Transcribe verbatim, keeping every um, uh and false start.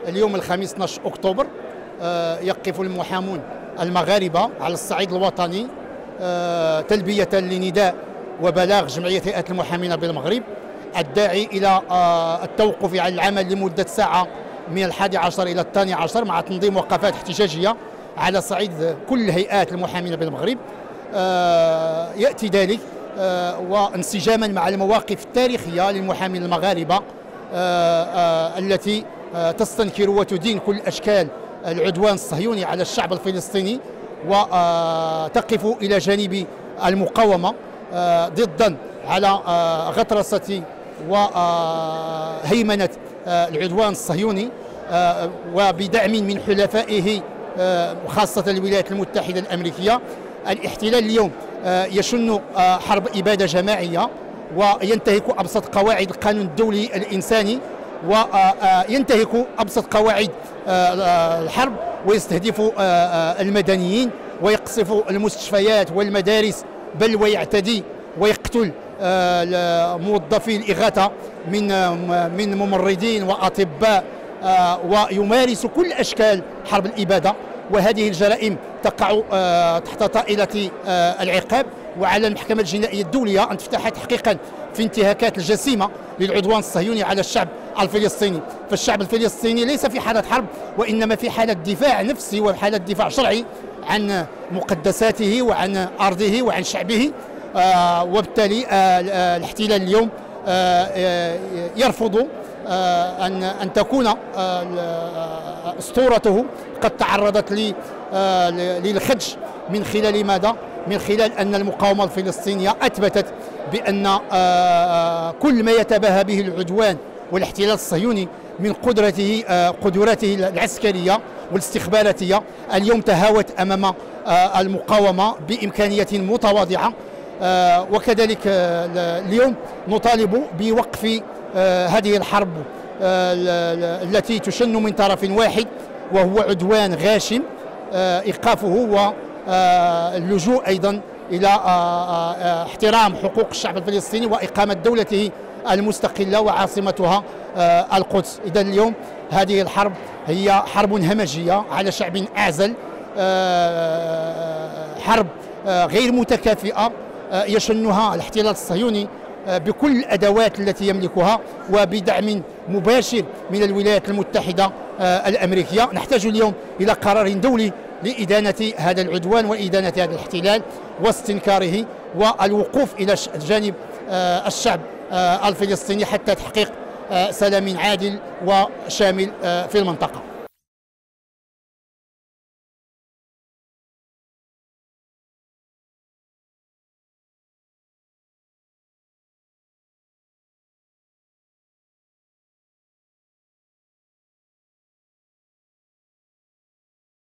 اليوم الخميس اثني عشر أكتوبر يقف المحامون المغاربة على الصعيد الوطني تلبية لنداء وبلاغ جمعية هيئة المحامين بالمغرب الداعي إلى التوقف عن العمل لمدة ساعة من الحادي عشر إلى الثاني عشر مع تنظيم وقفات احتجاجية على صعيد كل هيئات المحامين بالمغرب. يأتي ذلك وانسجاما مع المواقف التاريخية للمحامين المغاربة التي تستنكر وتدين كل أشكال العدوان الصهيوني على الشعب الفلسطيني وتقف إلى جانب المقاومة ضدا على غطرسة وهيمنة العدوان الصهيوني وبدعم من حلفائه خاصة الولايات المتحدة الأمريكية. الاحتلال اليوم يشن حرب إبادة جماعية وينتهك أبسط قواعد القانون الدولي الإنساني وينتهك أبسط قواعد الحرب ويستهدف المدنيين ويقصف المستشفيات والمدارس، بل ويعتدي ويقتل موظفي الإغاثة من من ممرضين وأطباء ويمارس كل أشكال حرب الإبادة. وهذه الجرائم تقع تحت طائلة العقاب، وعلى المحكمة الجنائية الدولية أن تفتح تحقيقا في انتهاكات الجسيمة للعدوان الصهيوني على الشعب الفلسطيني. فالشعب الفلسطيني ليس في حالة حرب، وإنما في حالة دفاع نفسي وحالة دفاع شرعي عن مقدساته وعن أرضه وعن شعبه. وبالتالي الاحتلال اليوم يرفض أن أن تكون أسطورته قد تعرضت للخدش من خلال ماذا؟ من خلال أن المقاومة الفلسطينية أثبتت بأن كل ما يتباهى به العدوان والاحتلال الصهيوني من قدرته قدراته العسكرية والاستخباراتية اليوم تهاوت أمام المقاومة بإمكانية متواضعة. وكذلك اليوم نطالب بوقف هذه الحرب التي تشن من طرف واحد وهو عدوان غاشم، إيقافه واللجوء أيضا إلى احترام حقوق الشعب الفلسطيني وإقامة دولته المستقلة وعاصمتها القدس. إذا اليوم هذه الحرب هي حرب همجية على شعب أعزل، حرب غير متكافئة يشنها الاحتلال الصهيوني بكل الأدوات التي يملكها وبدعم مباشر من الولايات المتحدة الأمريكية. نحتاج اليوم إلى قرار دولي لإدانة هذا العدوان وإدانة هذا الاحتلال واستنكاره والوقوف إلى جانب الشعب الفلسطيني حتى تحقيق سلام عادل وشامل في المنطقة.